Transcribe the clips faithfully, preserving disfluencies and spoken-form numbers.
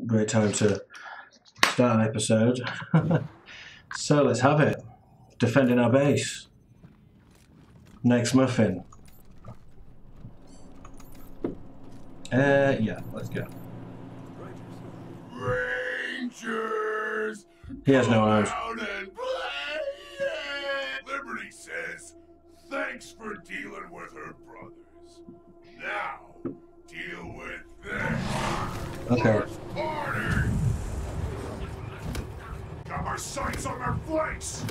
great time to start an episode. So let's have it. Defending our base. Next muffin. Uh, yeah, let's go. Rangers! He has no arms. Out and play! Liberty says, thanks for dealing with her brothers. Now, deal with them. Okay. Let's party! Got our sights on their flanks!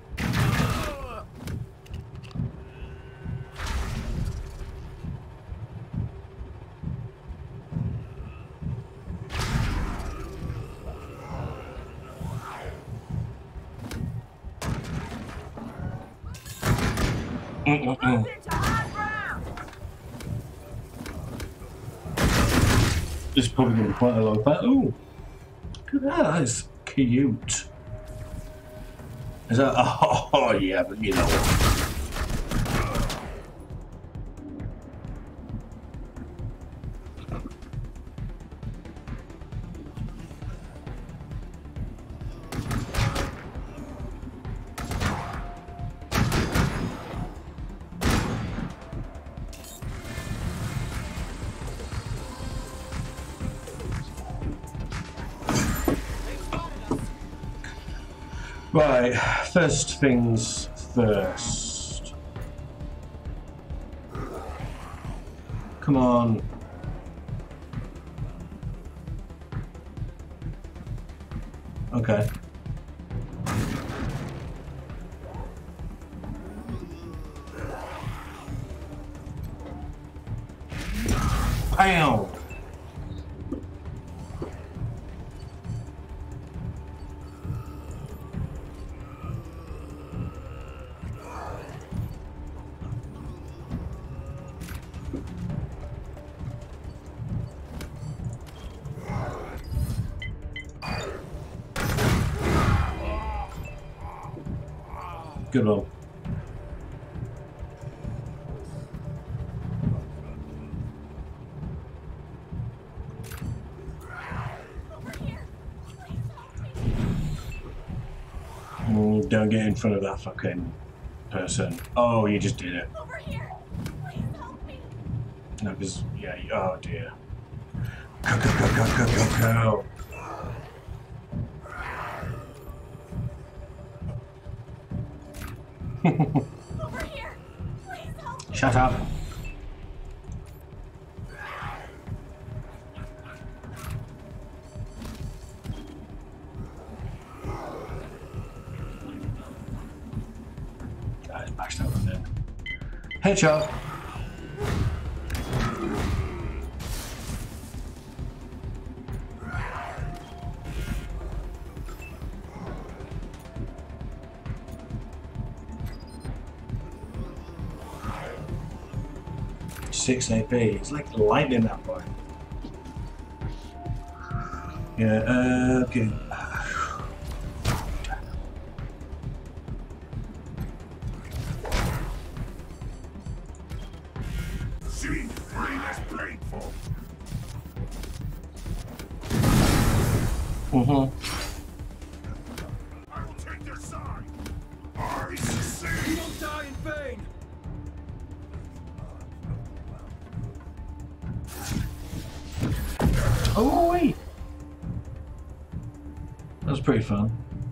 Mm-mm-mm. This is probably going to be quite a long fight. Ooh, look at that. That is cute. Is that? Oh, oh yeah, but you know what? Right, first things first. Come on. Okay. Bam! Good one. Mm, don't get in front of that fucking person. Oh, you just did it. Over here. Please help me. No, because, yeah, you- oh dear. Go, go, go, go, go, go, go. Over here. Please help me. Shut up. That is bashed out right there. Headshot. Six A P. It's like lightning that boy. Yeah. Uh, okay. Seeing free is painful. Mm-hmm. I will take their side. I succeed. Don't die in vain! Oh wait. That was pretty fun.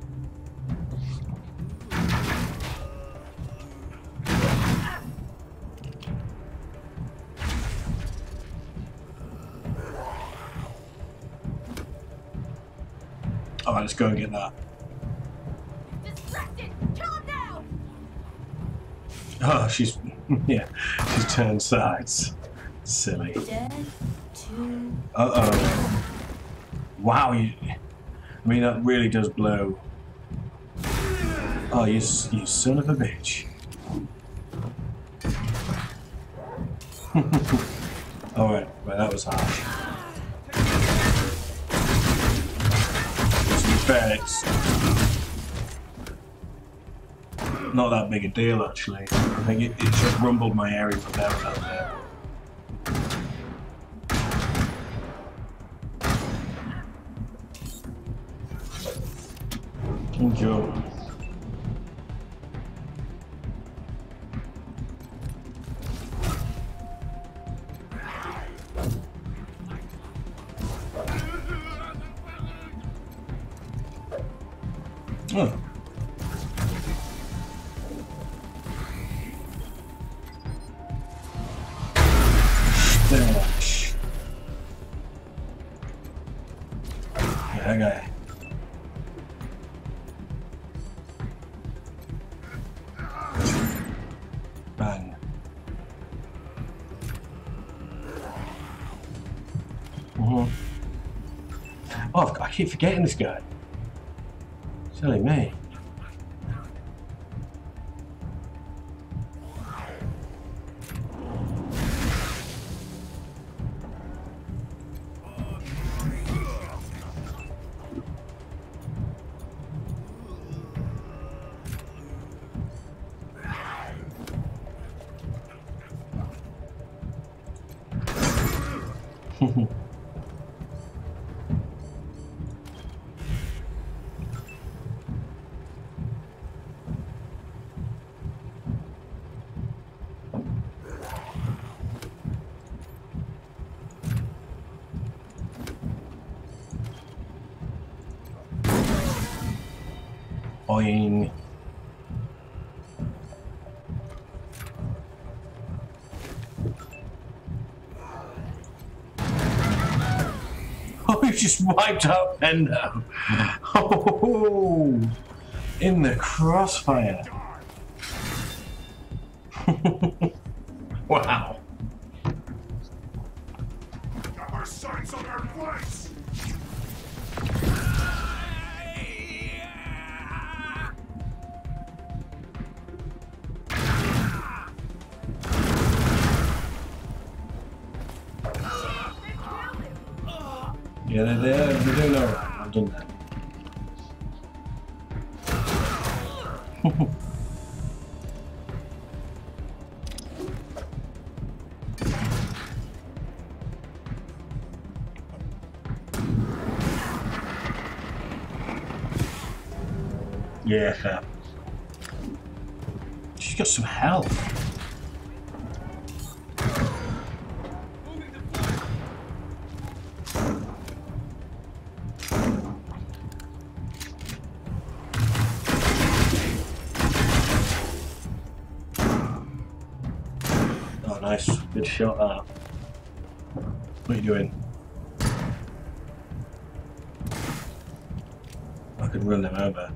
Alright, let's go and get that. Distracted. Calm down. Oh, she's yeah, she's turned sides. Silly. Dead to Uh oh. Wow, you. I mean, that really does blow. Oh, you, s- you son of a bitch. Alright, well, that was harsh. To be fair, it's not that big a deal, actually. I think it, it just rumbled my area from there and out there. Enjoy. Oh. Stash. Yeah, that guy. Bang. Mm-hmm. Oh, I keep forgetting this guy. Silly me. Boing. Oh, you just wiped out Pendo. Oh, in the crossfire. Wow. Got our sights on our place! Yeah, they're there. They're doing all right. I've done that. Yeah, fair. She's got some health. Oh, nice. Good shot, that. What are you doing? I could run them over.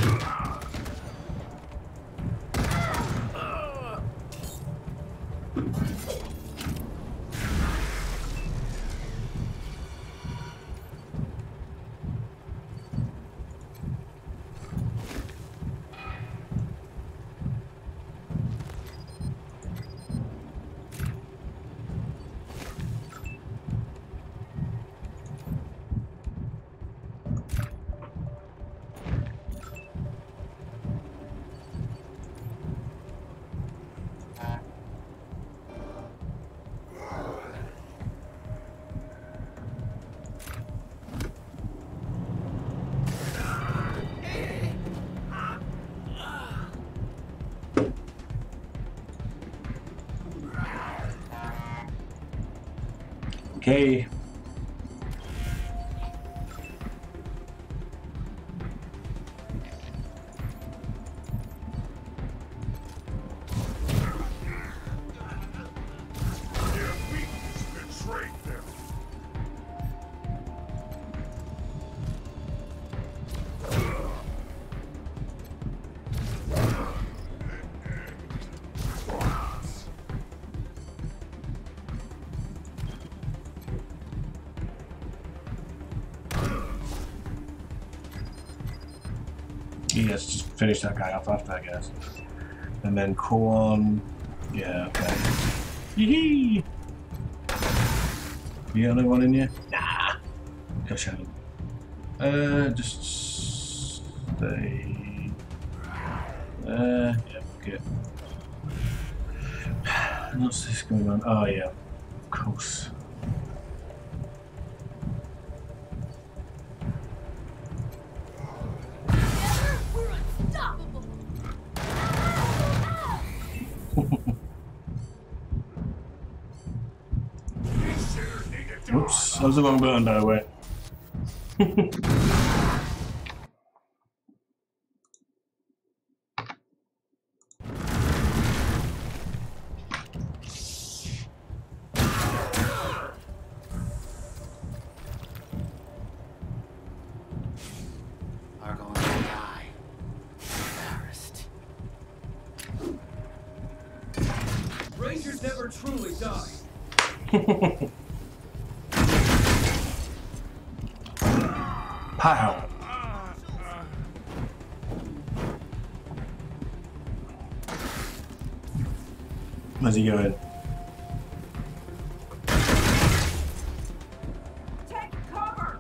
Okay. Their weakness betrayed them. Yes, just finish that guy off after, I guess. And then Corn. Yeah, okay. Yee! You got another one in you? Nah. Gosh, I don't. Uh, just stay. Uh, yeah, okay. What's this going on? Oh, yeah, of course. that was the wrong button, by the way. Are going to die. Embarrassed. Rangers never truly die. Pow. Where's he going? Take cover!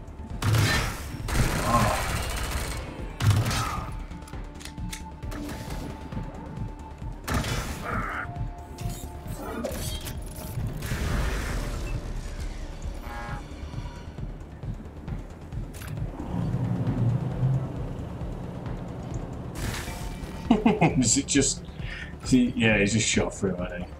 Is it just... Is he, yeah, he's just shot through, I think.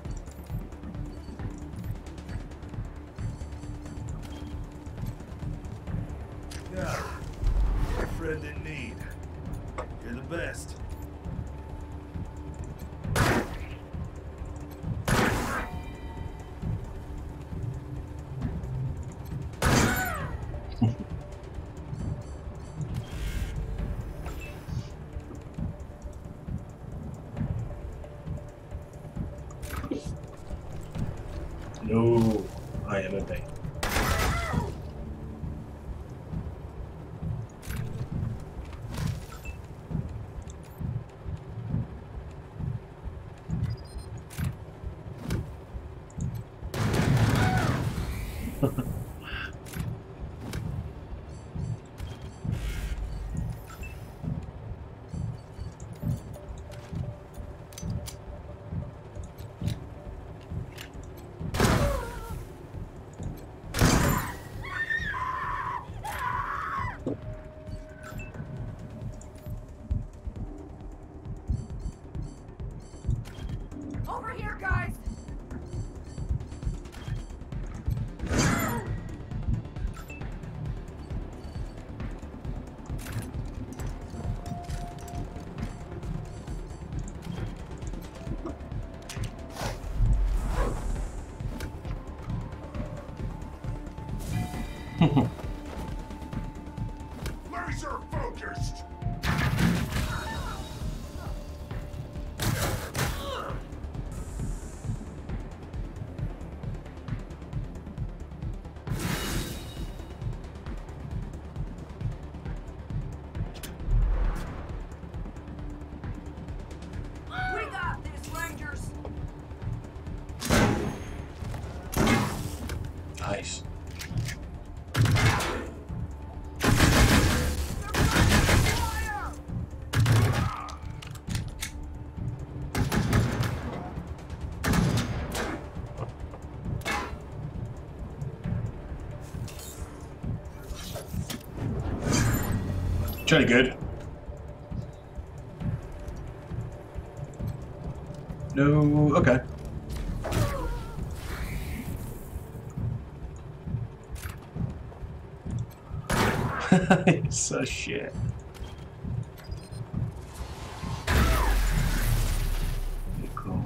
Yeah. You're a friend in need. You're the best. No, I am a bait. Over here, guys! Laser focused. We got this, Rangers! Nice. Fire! Jolly good. No, okay. It's so shit. Cool.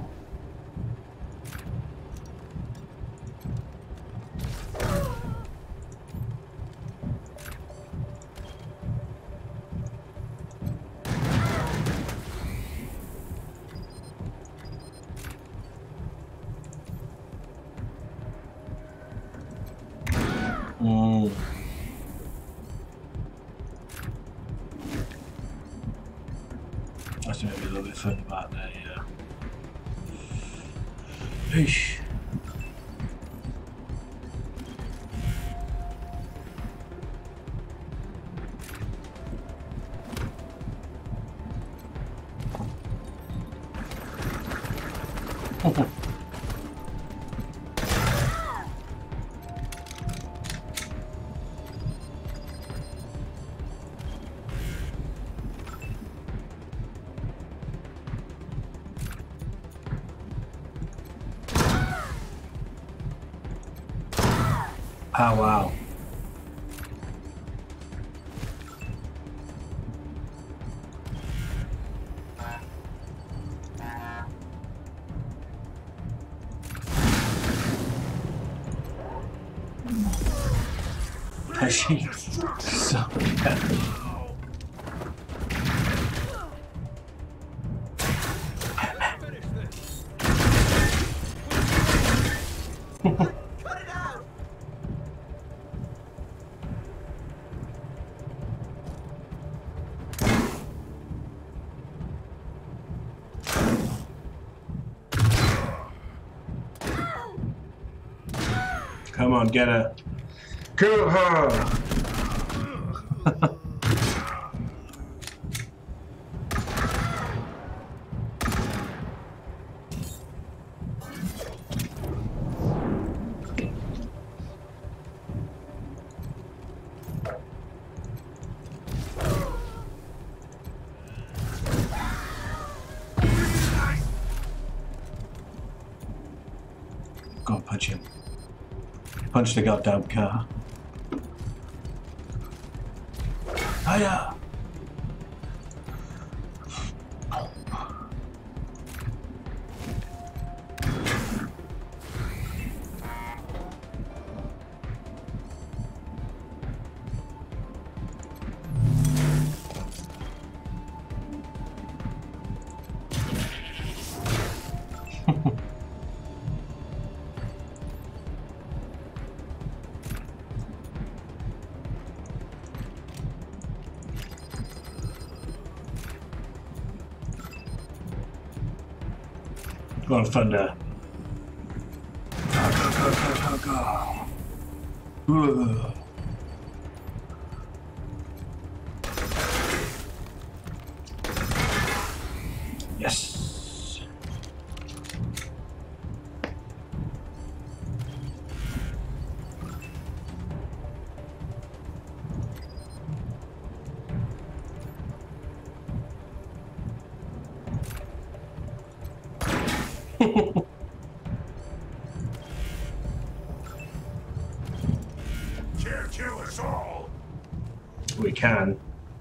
Mm. That's maybe a little bit further back there, yeah. Eesh. Oh wow. Has she? So yeah. Cut it out! Come on, get her. Kill her! Go on, punch him. Punch the goddamn car. Hiya! Go on, Thunder. Go, go, go, go, go, go. Ugh. Yes. Can't kill us all. We can.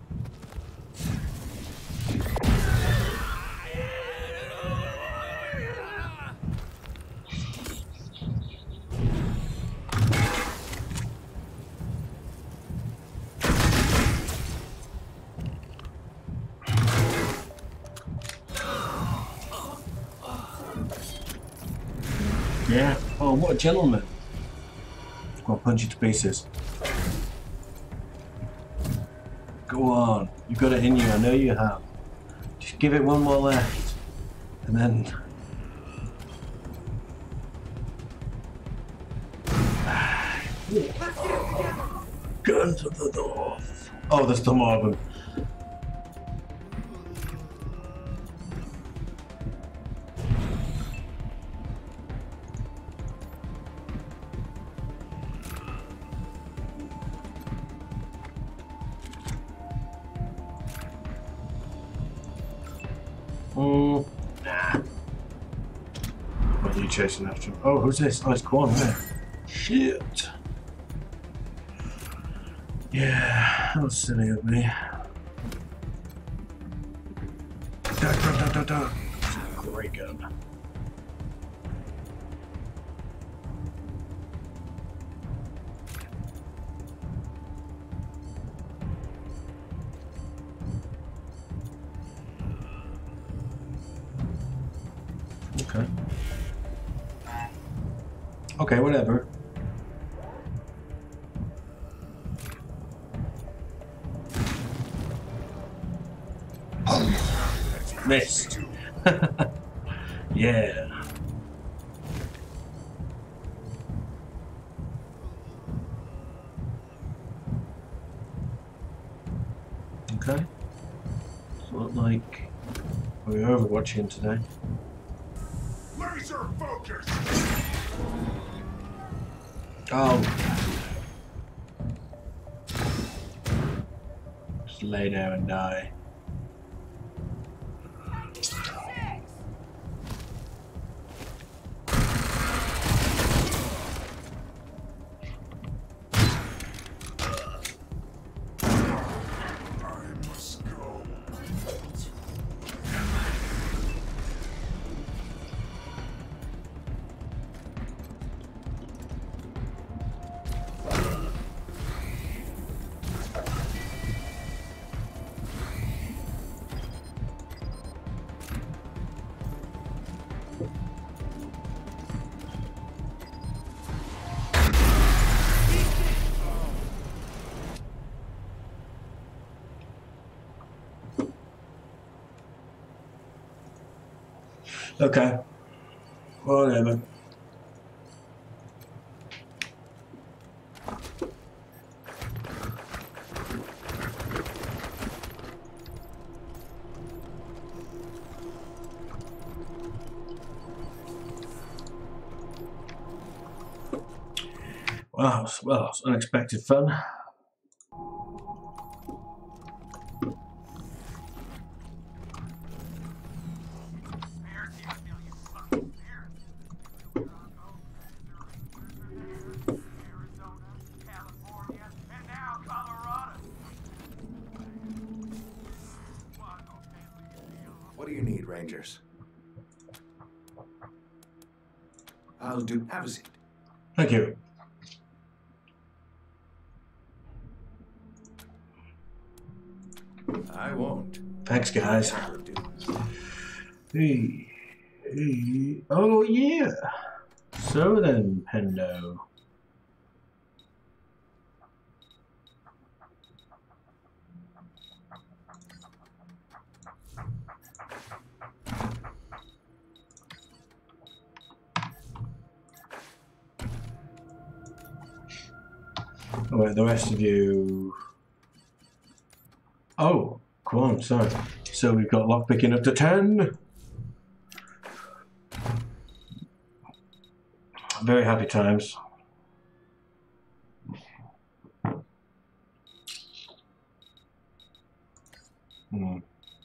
Yeah. Oh, what a gentleman. Go on, punch you to pieces. Go on. You've got it in you. I know you have. Just give it one more left. And then... Gun to the door. Oh, there's the more of them. Mm, nah. What are you chasing after? Oh, who's this? Oh, it's Quan, isn't it? Shit. Yeah, that was silly of me. Da, da, da, da, da. Great gun. Okay. Okay, whatever. Missed. Yeah. Okay. So look like we're overwatching today. Laser focus. Oh. Just lay down and die. Okay. Whatever. Wow, well, it's unexpected fun. What do you need, Rangers? I'll do. Have a seat. Thank you. I won't. Thanks, guys. Never do. Hey, hey. Oh, yeah. So then, Pendo. Oh, wait, the rest of you. Oh, come on, sorry. So we've got lockpicking up to ten. Very happy times. Hmm.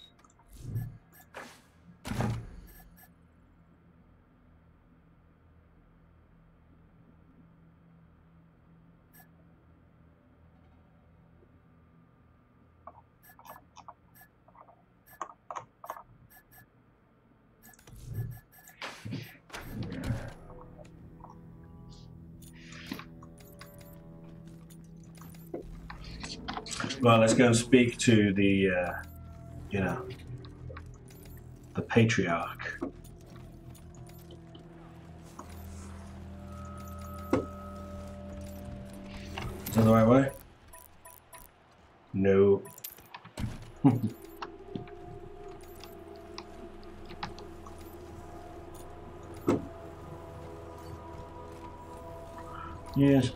Well, let's go and speak to the, uh, you know, the patriarch. Is that the right way? No. Yes.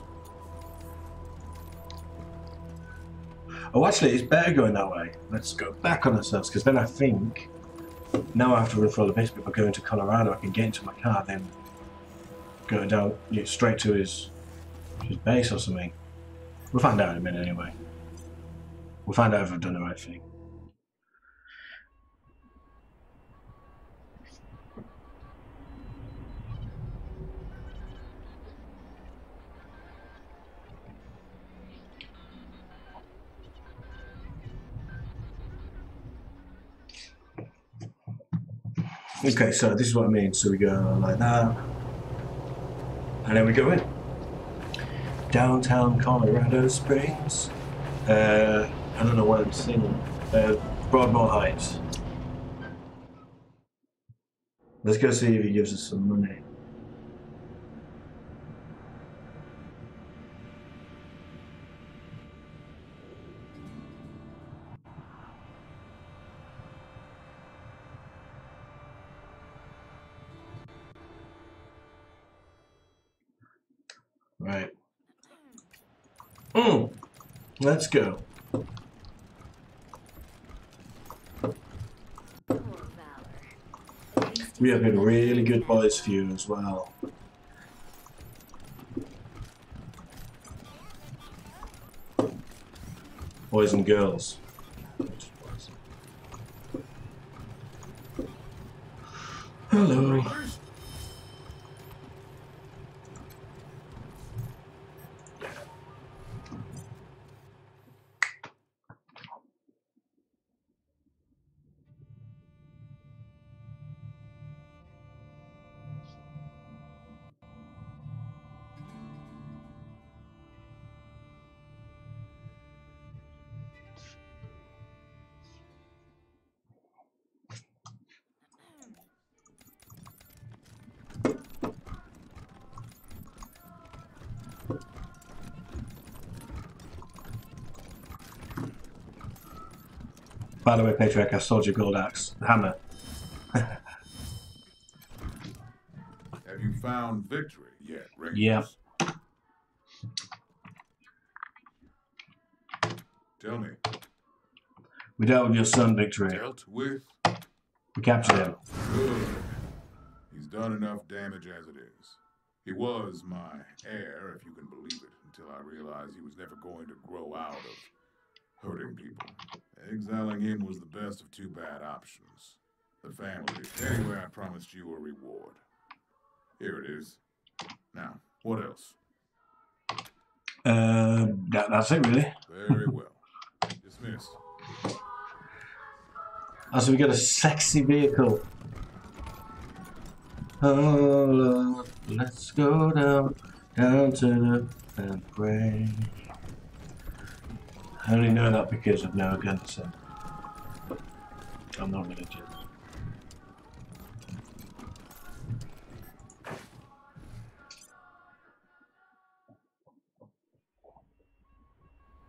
Oh, actually, it's better going that way. Let's go back on ourselves, because then I think now I have to run for all the bits. But if I go into Colorado, I can get into my car, then go down you know, straight to his his base or something. We'll find out in a minute, anyway. We'll find out if I've done the right thing. Okay, so this is what I mean. So we go like that, and then we go in. Downtown Colorado Springs. Uh, I don't know what I'm seeing. Uh, Broadmoor Heights. Let's go see if he gives us some money. Right. Mm. Let's go. We have been really good boys for you as well. Boys and girls. Hello. By the way, Patriarch, I sold your gold axe, the hammer. found victory yet, Rangers? Yep. Tell me. We dealt with your son, Victory. Dealt with? We captured him. Good. He's done enough damage as it is. He was my heir, if you can believe it, until I realized he was never going to grow out of hurting people. Exiling him was the best of two bad options. The family. Anyway, I promised you a reward. Here it is. Now, what else? Uh, that, that's it, really. Very well. Dismissed. Oh, so we got a sexy vehicle. Oh, Lord, let's go down, down to the and pray. I only know that because of Noah Gunderson. I'm not religious.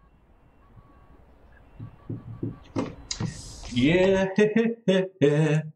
Yeah.